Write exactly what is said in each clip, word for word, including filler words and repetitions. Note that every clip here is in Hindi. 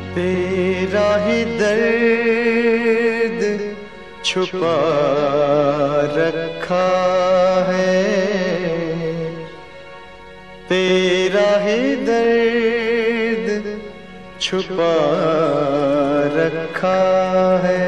तेरा ही दर्द छुपा रखा है, तेरा ही दर्द छुपा रखा है।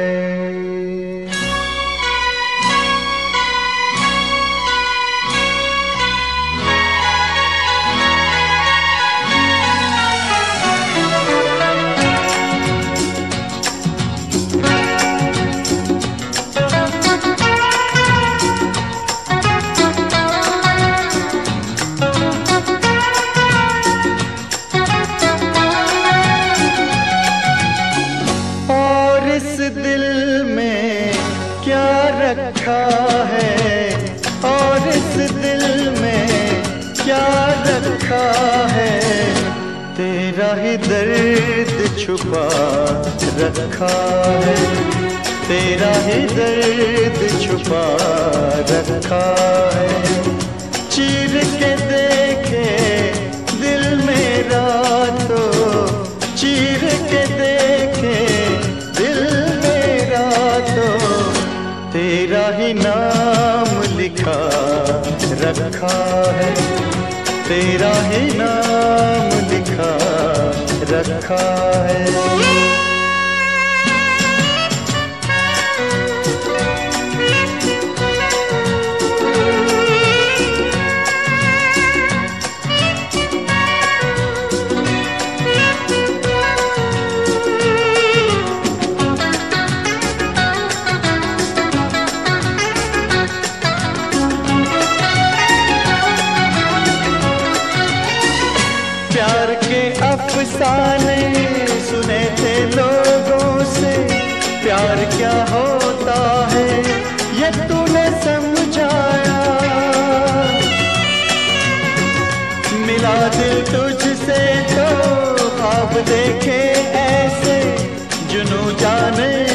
दिल में क्या रखा है, और इस दिल में क्या रखा है, तेरा ही दर्द छुपा रखा है, तेरा ही दर्द छुपा रखा है। चीर के देखे दिल मेरा तो, चीर के देखे तेरा ही नाम लिखा रखा है, तेरा ही नाम लिखा रखा है। प्यार के अफसाने सुने थे लोगों से, प्यार क्या होता है ये तूने समझाया। मिला दिल तुझसे तो ख्वाब देखे ऐसे जुनून जाने